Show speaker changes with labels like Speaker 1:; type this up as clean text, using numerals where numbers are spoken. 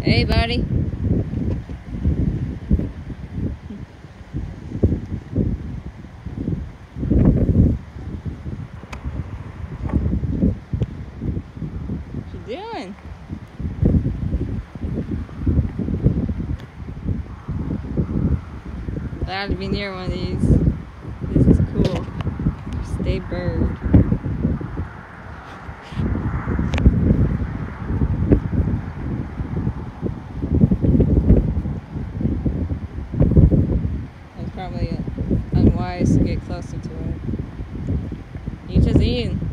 Speaker 1: Hey, buddy. What you doing? Glad to be near one of these. This is cool. Stay bird. It's probably unwise to get closer to it. You just eating.